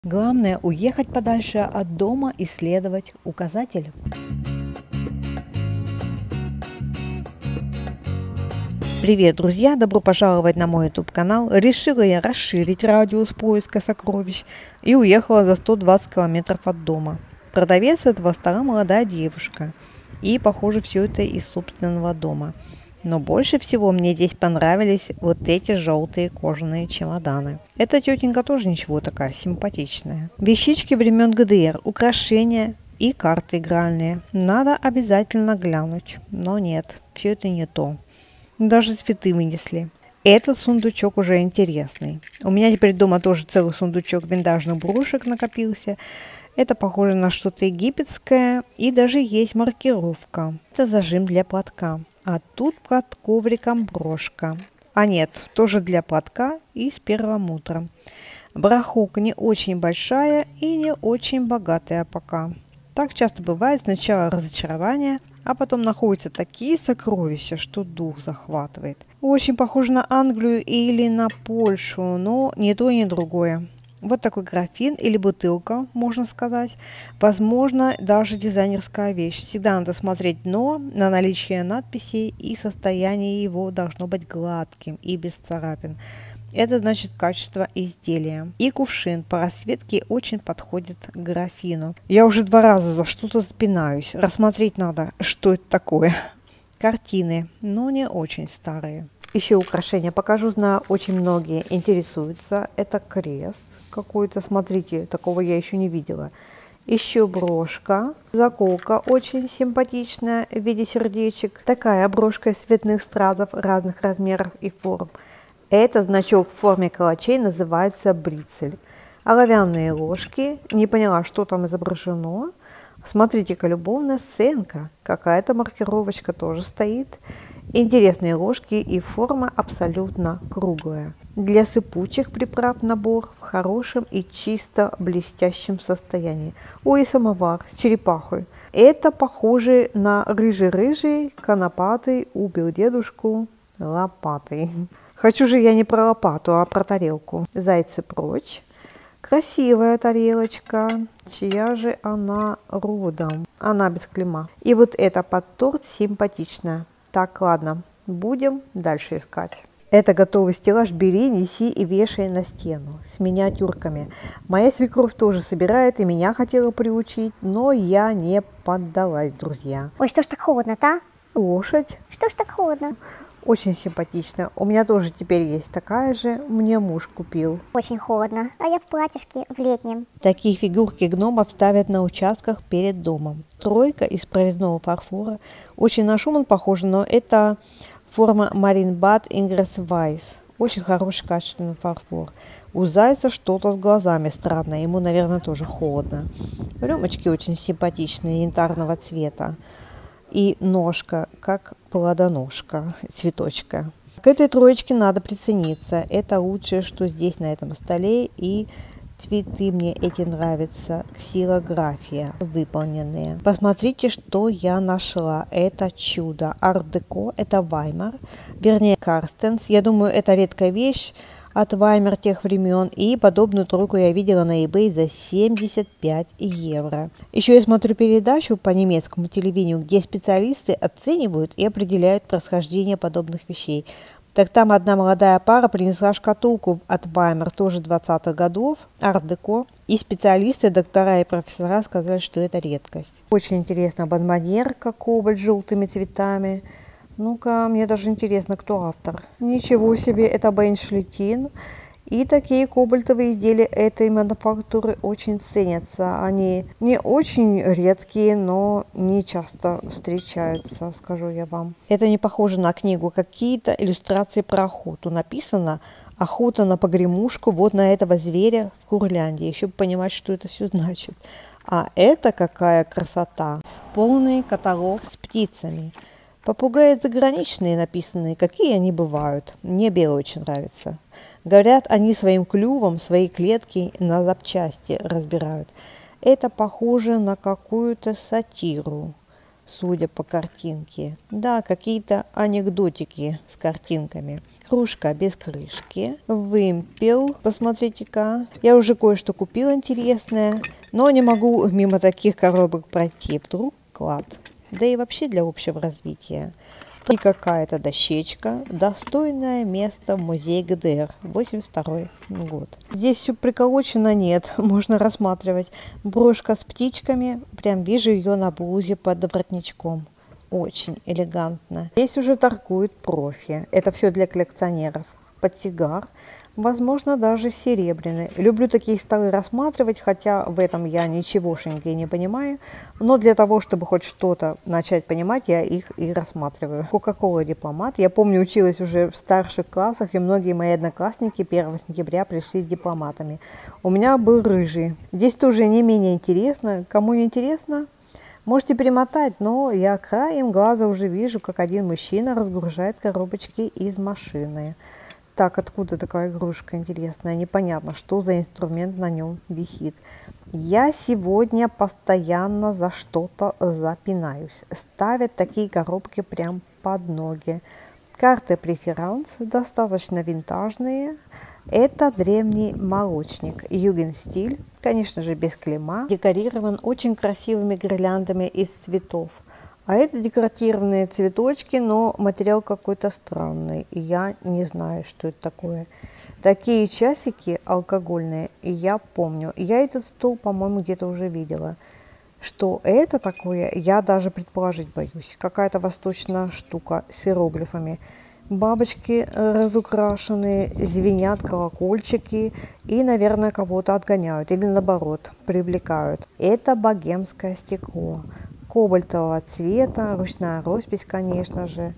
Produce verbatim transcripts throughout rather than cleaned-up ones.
Главное уехать подальше от дома и следовать указателю. Привет, друзья! Добро пожаловать на мой YouTube канал. Решила я расширить радиус поиска сокровищ и уехала за сто двадцать километров от дома. Продавец этого стала молодая девушка. И, похоже, все это из собственного дома. Но больше всего мне здесь понравились вот эти желтые кожаные чемоданы. Эта тетенька тоже ничего такая симпатичная. Вещички времен ГДР, украшения и карты игральные. Надо обязательно глянуть. Но нет, все это не то. Даже цветы вынесли. Этот сундучок уже интересный. У меня теперь дома тоже целый сундучок винтажных брошек накопился. Это похоже на что-то египетское, и даже есть маркировка. Это зажим для платка. А тут под ковриком брошка. А нет, тоже для платка и с перламутром. Барахолка не очень большая и не очень богатая пока. Так часто бывает, сначала разочарование, а потом находятся такие сокровища, что дух захватывает. Очень похоже на Англию или на Польшу, но ни то, ни другое. Вот такой графин или бутылка, можно сказать. Возможно, даже дизайнерская вещь. Всегда надо смотреть дно на наличие надписей, и состояние его должно быть гладким и без царапин. Это значит качество изделия. И кувшин по расцветке очень подходит к графину. Я уже два раза за что-то спинаюсь. Рассмотреть надо, что это такое. Картины, но не очень старые. Еще украшения покажу, знаю, очень многие интересуются. Это крест какой-то, смотрите, такого я еще не видела. Еще брошка, заколка очень симпатичная в виде сердечек. Такая брошка из цветных стразов разных размеров и форм. Это значок в форме калачей, называется брицель. Оловянные ложки, не поняла, что там изображено. Смотрите-ка, любовная сценка, какая-то маркировочка тоже стоит. Интересные ложки, и форма абсолютно круглая. Для сыпучих приправ набор в хорошем и чисто блестящем состоянии. Ой, самовар с черепахой. Это похоже на рыжий-рыжий, конопатый, убил дедушку лопатой. Хочу же я не про лопату, а про тарелку. Зайцы прочь. Красивая тарелочка. Чья же она родом? Она без клейма. И вот это под торт симпатичная. Так, ладно, будем дальше искать. Это готовый стеллаж, бери, неси и вешай на стену с миниатюрками. Моя свекровь тоже собирает и меня хотела приучить, но я не поддалась, друзья. Ой, что ж так холодно-то? Лошадь. Что ж так холодно? Очень симпатично. У меня тоже теперь есть такая же, мне муж купил. Очень холодно, а я в платьишке в летнем. Такие фигурки гномов ставят на участках перед домом. Тройка из прорезного фарфора. Очень на Шуман похожа, но это форма Marienbad Ingres Weiss. Очень хороший качественный фарфор. У зайца что-то с глазами странное, ему, наверное, тоже холодно. Рюмочки очень симпатичные, янтарного цвета. И ножка, как плодоножка, цветочка. К этой троечке надо прицениться. Это лучшее, что здесь на этом столе. И цветы мне эти нравятся. Ксилография выполненные. Посмотрите, что я нашла. Это чудо. Арт-деко. Это Ваймар. Вернее, Карстенс. Я думаю, это редкая вещь от Ваймар тех времен. И подобную тройку я видела на eBay за семьдесят пять евро. Еще я смотрю передачу по немецкому телевидению, где специалисты оценивают и определяют происхождение подобных вещей. Так там одна молодая пара принесла шкатулку от Ваймар, тоже двадцатых годов, арт-деко. И специалисты, доктора и профессора сказали, что это редкость. Очень интересно, бонбоньерка, кобальт с желтыми цветами. Ну-ка, мне даже интересно, кто автор. Ничего себе, это Бейншлитин. И такие кобальтовые изделия этой мануфактуры очень ценятся. Они не очень редкие, но не часто встречаются, скажу я вам. Это не похоже на книгу. Какие-то иллюстрации про охоту. Написано «Охота на погремушку вот на этого зверя в Курляндии». Еще бы понимать, что это все значит. А это какая красота. Полный каталог с птицами. Попугаи заграничные написанные, какие они бывают. Мне белый очень нравится. Говорят, они своим клювом свои клетки на запчасти разбирают. Это похоже на какую-то сатиру, судя по картинке. Да, какие-то анекдотики с картинками. Кружка без крышки. Вымпел. Посмотрите-ка. Я уже кое-что купила интересное, но не могу мимо таких коробок пройти. Вдруг клад. Да и вообще для общего развития. И какая-то дощечка. Достойное место в музее ГДР. восемьдесят второй год. Здесь все приколочено, нет. Можно рассматривать. Брошка с птичками. Прям вижу ее на блузе под воротничком. Очень элегантно. Здесь уже торгуют профи. Это все для коллекционеров. Портсигар. Возможно, даже серебряный. Люблю такие столы рассматривать, хотя в этом я ничегошеньки не понимаю. Но для того, чтобы хоть что-то начать понимать, я их и рассматриваю. Кока-кола дипломат. Я помню, училась уже в старших классах, и многие мои одноклассники первого сентября пришли с дипломатами. У меня был рыжий. Здесь тоже не менее интересно. Кому не интересно, можете перемотать, но я краем глаза уже вижу, как один мужчина разгружает коробочки из машины. Так, откуда такая игрушка интересная? Непонятно, что за инструмент на нем висит. Я сегодня постоянно за что-то запинаюсь. Ставят такие коробки прям под ноги. Карты преферанс достаточно винтажные. Это древний молочник. Югенстиль, конечно же, без клейма. Декорирован очень красивыми гирляндами из цветов. А это декоративные цветочки, но материал какой-то странный. И я не знаю, что это такое. Такие часики алкогольные, и я помню. Я этот стол, по-моему, где-то уже видела. Что это такое, я даже предположить боюсь. Какая-то восточная штука с иероглифами. Бабочки разукрашенные, звенят колокольчики и, наверное, кого-то отгоняют. Или наоборот, привлекают. Это богемское стекло. Кобальтового цвета, ручная роспись, конечно же.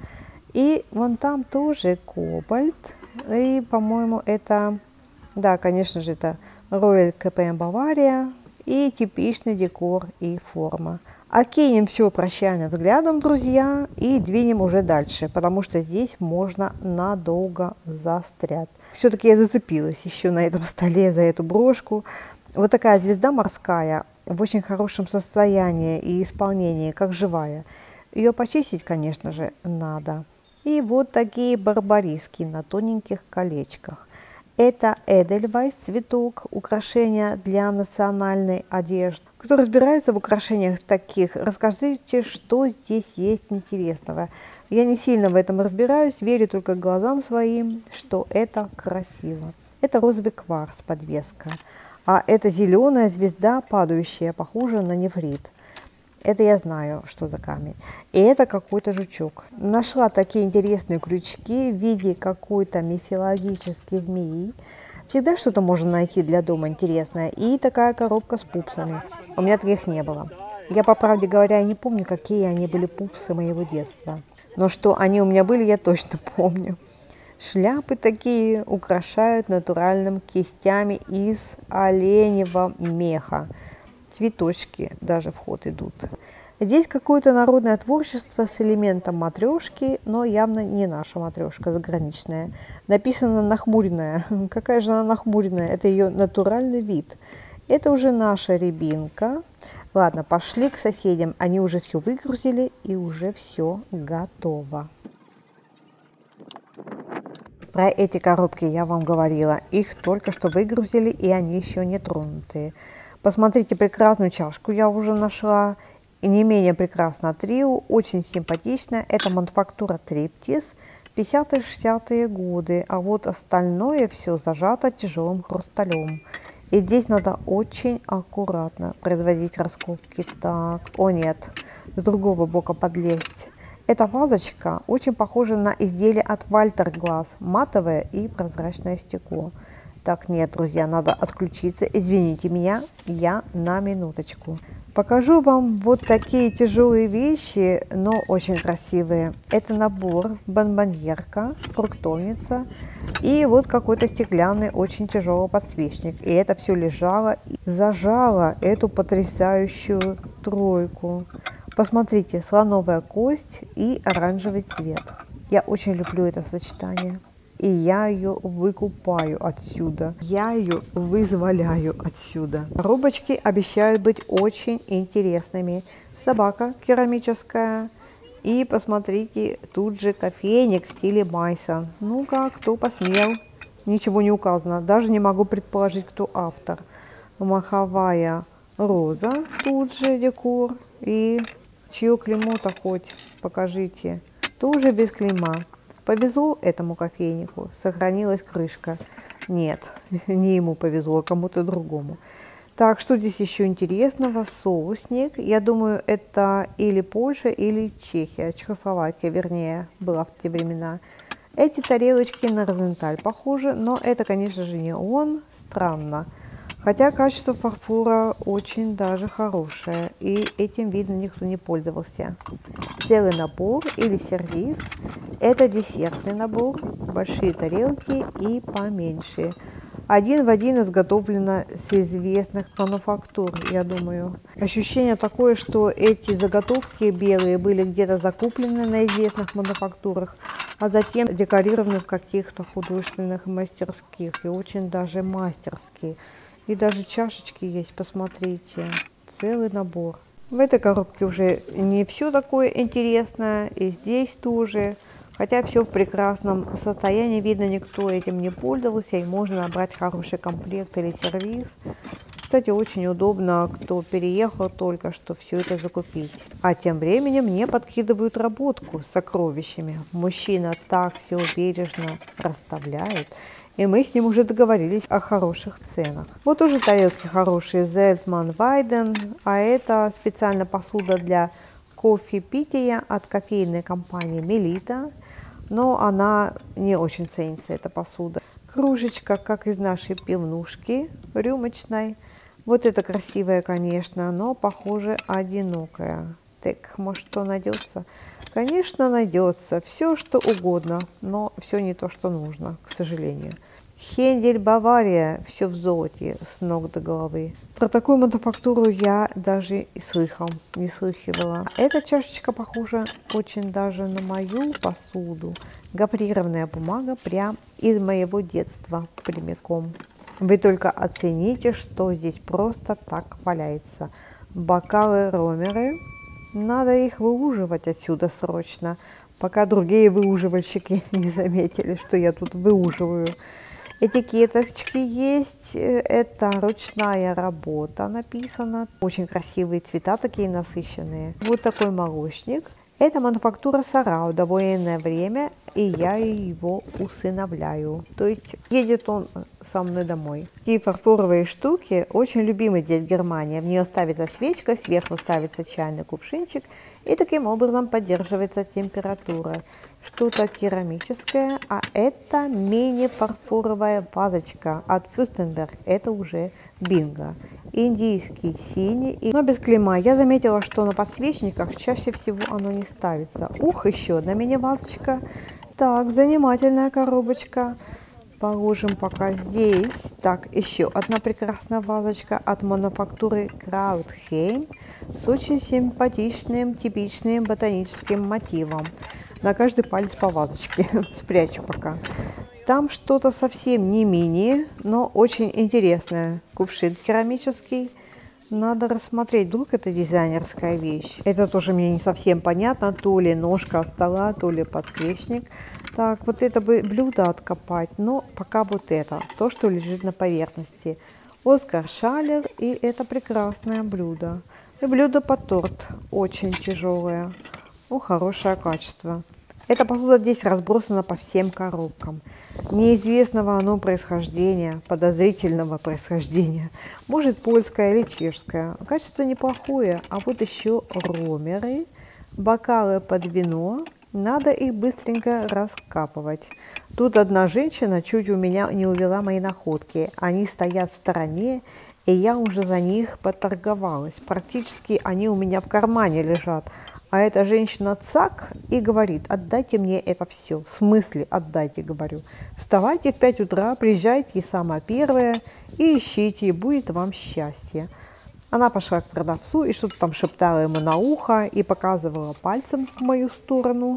И вон там тоже кобальт. И, по-моему, это, да, конечно же, это Royal кей пи эм Бавария. И типичный декор и форма. Окинем все прощальным взглядом, друзья, и двинем уже дальше, потому что здесь можно надолго застрять. Все-таки я зацепилась еще на этом столе за эту брошку. Вот такая звезда морская. В очень хорошем состоянии и исполнении, как живая. Ее почистить, конечно же, надо. И вот такие барбариски на тоненьких колечках. Это Эдельвайс цветок, украшения для национальной одежды. Кто разбирается в украшениях таких, расскажите, что здесь есть интересного. Я не сильно в этом разбираюсь, верю только глазам своим, что это красиво. Это розовый кварц, подвеска. А это зеленая звезда, падающая, похожа на нефрит. Это я знаю, что за камень. И это какой-то жучок. Нашла такие интересные крючки в виде какой-то мифологической змеи. Всегда что-то можно найти для дома интересное. И такая коробка с пупсами. У меня таких не было. Я, по правде говоря, не помню, какие они были пупсы моего детства. Но что они у меня были, я точно помню. Шляпы такие украшают натуральными кистями из оленевого меха. Цветочки даже в ход идут. Здесь какое-то народное творчество с элементом матрешки, но явно не наша матрешка заграничная. Написано нахмуренная. Какая же она нахмуренная? Это ее натуральный вид. Это уже наша рябинка. Ладно, пошли к соседям. Они уже все выгрузили и уже все готово. Про эти коробки я вам говорила. Их только что выгрузили, и они еще не тронутые. Посмотрите, прекрасную чашку я уже нашла. И не менее прекрасно трио, очень симпатичная. Это мануфактура Триптис, пятидесятые-шестидесятые годы. А вот остальное все зажато тяжелым хрусталем. И здесь надо очень аккуратно производить раскопки. Так, о нет, с другого бока подлезть. Эта вазочка очень похожа на изделие от Walter Glass, матовое и прозрачное стекло. Так, нет, друзья, надо отключиться. Извините меня, я на минуточку. Покажу вам вот такие тяжелые вещи, но очень красивые. Это набор бонбоньерка, фруктовница и вот какой-то стеклянный очень тяжелый подсвечник. И это все лежало и зажало эту потрясающую тройку. Посмотрите, слоновая кость и оранжевый цвет. Я очень люблю это сочетание. И я ее выкупаю отсюда. Я ее вызволяю отсюда. Коробочки обещают быть очень интересными. Собака керамическая. И посмотрите, тут же кофейник в стиле Майсон. Ну-ка, кто посмел? Ничего не указано. Даже не могу предположить, кто автор. Маховая роза, тут же декор. И чье клеймо-то хоть покажите. Тоже без клейма. Повезло этому кофейнику, сохранилась крышка. Нет, не ему повезло, а кому-то другому. Так, что здесь еще интересного? Соусник. Я думаю, это или Польша, или Чехия, Чехословакия, вернее, была в те времена. Эти тарелочки на Розенталь похожи, но это, конечно же, не он. Странно. Хотя качество фарфора очень даже хорошее, и этим, видно, никто не пользовался. Целый набор или сервиз. Это десертный набор, большие тарелки и поменьше. Один в один изготовлено с известных мануфактур, я думаю. Ощущение такое, что эти заготовки белые были где-то закуплены на известных мануфактурах, а затем декорированы в каких-то художественных мастерских, и очень даже мастерские. И даже чашечки есть, посмотрите, целый набор. В этой коробке уже не все такое интересное, и здесь тоже. Хотя все в прекрасном состоянии, видно, никто этим не пользовался, и можно набрать хороший комплект или сервиз. Кстати, очень удобно, кто переехал только что, все это закупить. А тем временем мне подкидывают работку с сокровищами. Мужчина так все бережно расставляет. И мы с ним уже договорились о хороших ценах. Вот уже тарелки хорошие, Зельтман Вайден, а это специально посуда для кофе-пития от кофейной компании Мелита. Но она не очень ценится, эта посуда. Кружечка, как из нашей пивнушки рюмочной. Вот это красивая, конечно, но, похоже, одинокая. Так, может, что найдется? Конечно, найдется. Все, что угодно, но все не то, что нужно, к сожалению. Хендель Бавария, все в золоте, с ног до головы. Про такую мануфактуру я даже и слыхом не слыхивала. Эта чашечка похожа очень даже на мою посуду. Гофрированная бумага прям из моего детства прямиком. Вы только оцените, что здесь просто так валяется. Бокалы-ромеры. Надо их выуживать отсюда срочно, пока другие выуживальщики не заметили, что я тут выуживаю. Этикеточки есть, это ручная работа написано. Очень красивые цвета, такие насыщенные. Вот такой молочник. Это мануфактура Сарау до военное время, и я его усыновляю. То есть едет он со мной домой. Такие фарфоровые штуки очень любимы здесь в Германии. В нее ставится свечка, сверху ставится чайный кувшинчик, и таким образом поддерживается температура. Что-то керамическое, а это мини-фарфоровая вазочка от Фюстенберг. Это уже бинго. Индийский синий, но без клейма. Я заметила, что на подсвечниках чаще всего оно не ставится. Ух, еще одна мини-вазочка. Так, занимательная коробочка. Положим пока здесь. Так, еще одна прекрасная вазочка от мануфактуры Краутхейм с очень симпатичным, типичным ботаническим мотивом. На каждый палец по вазочке. Спрячу пока. Там что-то совсем не мини, но очень интересное. Кувшин керамический. Надо рассмотреть, вдруг это дизайнерская вещь. Это тоже мне не совсем понятно. То ли ножка стола, то ли подсвечник. Так, вот это бы блюдо откопать. Но пока вот это. То, что лежит на поверхности. Оскар Шалер. И это прекрасное блюдо. И блюдо под торт. Очень тяжелое. Ну, хорошее качество. Эта посуда здесь разбросана по всем коробкам. Неизвестного оно происхождения, подозрительного происхождения. Может, польское или чешское. Качество неплохое. А вот еще ромеры, бокалы под вино. Надо их быстренько раскапывать. Тут одна женщина чуть у меня не увела мои находки. Они стоят в стороне, и я уже за них поторговалась. Практически они у меня в кармане лежат. А эта женщина цак и говорит: отдайте мне это все. В смысле отдайте, говорю. Вставайте в пять утра, приезжайте сама первая и ищите, и будет вам счастье. Она пошла к продавцу и что-то там шептала ему на ухо и показывала пальцем в мою сторону.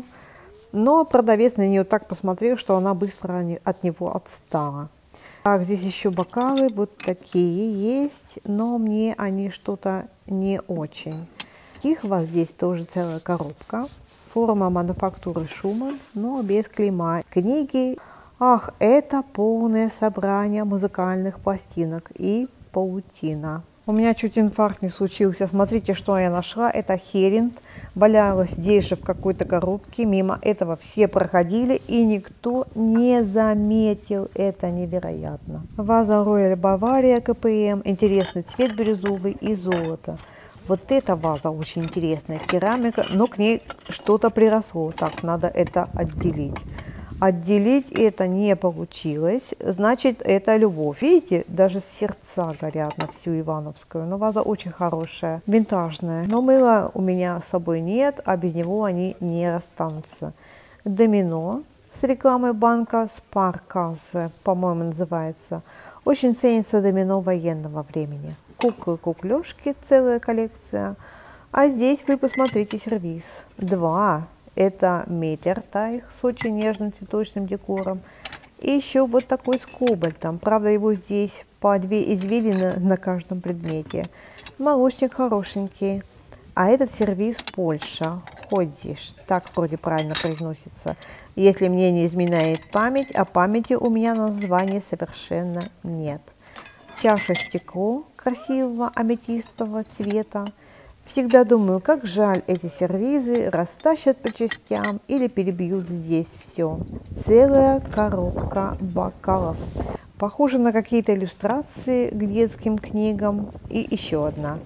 Но продавец на нее так посмотрел, что она быстро от него отстала. Так, здесь еще бокалы вот такие есть, но мне они что-то не очень. Их у вас здесь тоже целая коробка. форма мануфактуры Шуман, но без клейма. Книги, ах, это полное собрание музыкальных пластинок и паутина. У меня чуть инфаркт не случился. Смотрите, что я нашла. Это Херинд. Валялась здесь же в какой-то коробке. Мимо этого все проходили, и никто не заметил. Это невероятно. Ваза Рояль Бавария КПМ. Интересный цвет бирюзовый и золото. Вот эта ваза очень интересная. Керамика, но к ней что-то приросло. Так, надо это отделить. Отделить это не получилось, значит, это любовь. Видите, даже сердца горят на всю Ивановскую. Но ваза очень хорошая, винтажная. Но мыла у меня с собой нет, а без него они не расстанутся. Домино с рекламой банка Спарказе, по-моему, называется. Очень ценится домино военного времени. Куклы-куклёшки, целая коллекция. А здесь вы посмотрите сервиз. Два. Это Метертайх с очень нежным цветочным декором. И еще вот такой с кобальтом. Правда, его здесь по две извилины на каждом предмете. Молочник хорошенький. А этот сервиз Польша. Ходишь. Так вроде правильно произносится. Если мне не изменяет память, а памяти у меня названия совершенно нет. Чаша стекло красивого аметистового цвета. Всегда думаю, как жаль, эти сервизы растащат по частям или перебьют здесь все. Целая коробка бокалов. Похоже на какие-то иллюстрации к детским книгам. И еще одна.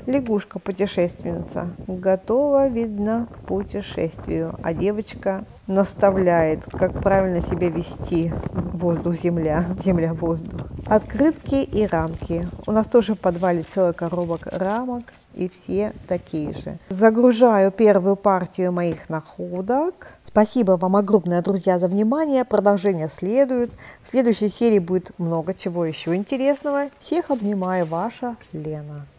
Лягушка-путешественница. Готова, видно, к путешествию. А девочка наставляет, как правильно себя вести. Воздух-земля, земля-воздух. Открытки и рамки. У нас тоже в подвале целая коробок рамок. И все такие же. Загружаю первую партию моих находок. Спасибо вам огромное, друзья, за внимание. Продолжение следует. В следующей серии будет много чего еще интересного. Всех обнимаю, ваша Лена.